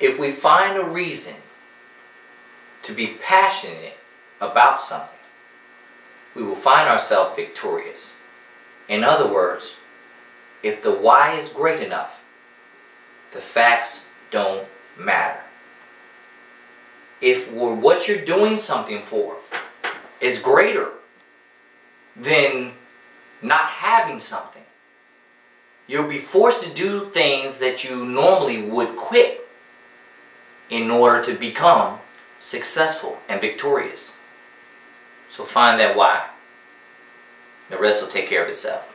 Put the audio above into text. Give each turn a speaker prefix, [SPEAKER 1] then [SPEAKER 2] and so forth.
[SPEAKER 1] if we find a reason to be passionate about something, we will find ourselves victorious. In other words, if the why is great enough, the facts don't matter. If what you're doing something for is greater than not having something, you'll be forced to do things that you normally would quit in order to become successful and victorious. So find that why. The rest will take care of itself.